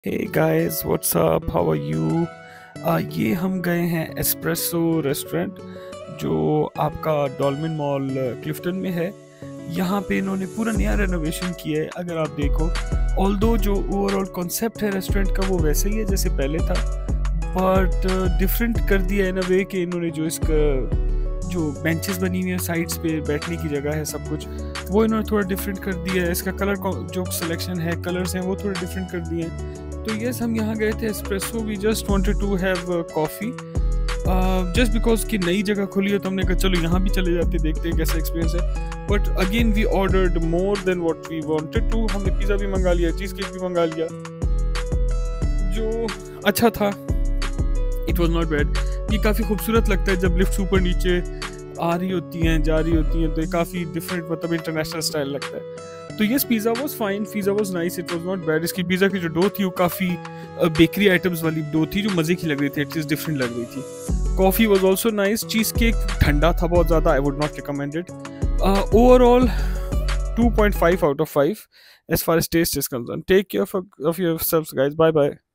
Hey guys what's up, how are you. ये हम गए हैं एस्प्रेसो रेस्टोरेंट जो आपका डॉल्मेन मॉल क्लिफ्टन में है। यहाँ पे इन्होंने पूरा नया रेनोवेशन किया है। अगर आप देखो, ऑल्दो जो ओवरऑल कॉन्सेप्ट है रेस्टोरेंट का वो वैसे ही है जैसे पहले था, बट डिफरेंट कर दिया इन अ वे कि इन्होंने जो बेंचेस बनी हुई है साइड्स पे बैठने की जगह है, सब कुछ वो इन्होंने थोड़ा डिफरेंट कर दिया है। इसका कलर जो सिलेक्शन है, कलर्स हैं वो थोड़े डिफरेंट कर दिए हैं। तो यस, हम यहाँ गए थे espresso. We just wanted to have coffee just because कि नई जगह खुली है, तो हमने कहा चलो यहाँ भी चले जाते, देखते हैं कैसा एक्सपीरियंस है। But again we ordered more than what we wanted to. हमने पिज़्ज़ा भी मंगा लिया, चीज़ केक भी मंगा लिया, जो अच्छा था। It was not bad. ये काफ़ी खूबसूरत लगता है जब लिफ्ट ऊपर नीचे आ रही होती हैं, जा रही होती हैं, तो ये काफ़ी डिफरेंट, मतलब इंटरनेशनल स्टाइल लगता है। तो yes, pizza was fine, pizza was nice, it was not bad. इसकी पिज़्ज़ा की जो डो थी वो काफ़ी बेकरी आइटम्स वाली डो थी, जो मज़े की लग रही थी, एटलीस्ट डिफरेंट लग रही थी। Coffee was also nice. Cheesecake ठंडा था बहुत ज़्यादा, I would not recommend it. Overall 2.5 out of 5 as far as taste is concerned. Take care of yourselves, guys. Bye bye.